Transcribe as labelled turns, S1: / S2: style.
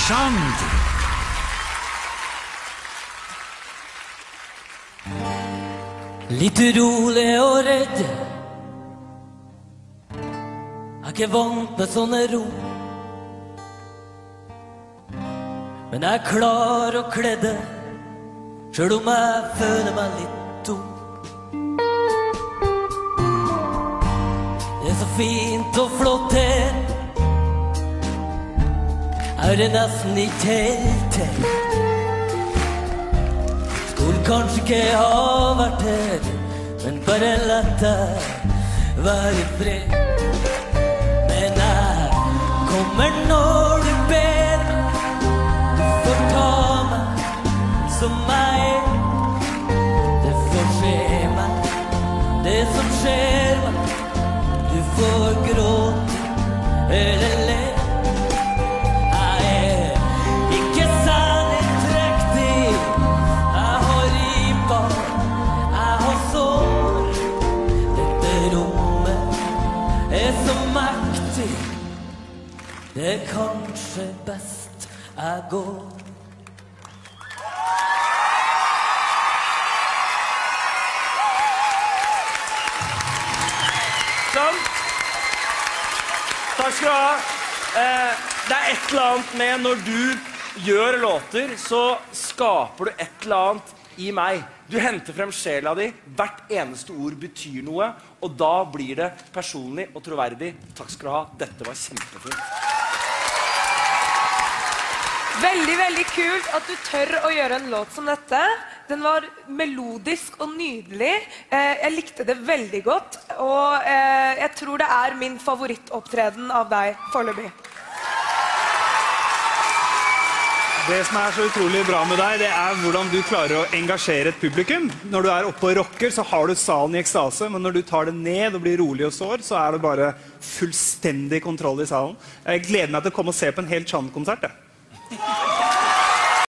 S1: Shanti.
S2: Litt urolig og redd. Jeg ikke vant med sånne ro. Men jeg klarer å kledde, selv om jeg føler meg litt dum. Det så fint og flott her. Er det nesten ikke helt til. Skulle kanskje ikke ha vært her, men bare lett deg være i fred. Men jeg kommer når du ber. Du får ta meg som jeg er. Det får skje meg, det som skjer meg. Du får gråte eller le. Det er kanskje best jeg går.
S3: Sånn. Takk skal du ha. Det er et eller annet med når du gjør låter, så skaper du et eller annet i meg. Du henter frem sjela di, hvert eneste ord betyr noe, og da blir det personlig og troverdig. Takk skal du ha. Dette var kjempefint.
S4: Veldig, veldig kult at du tør å gjøre en låt som dette. Den var melodisk og nydelig. Jeg likte det veldig godt, og jeg tror det er min favorittopptreden av deg foreløpig.
S5: Det som er så utrolig bra med deg, det er hvordan du klarer å engasjere et publikum. Når du er oppe og rocker, så har du salen i ekstase, men når du tar det ned og blir rolig og sår, så er det bare fullstendig kontroll i salen. Jeg gleder meg til å komme og se på en helt Chan-konsert.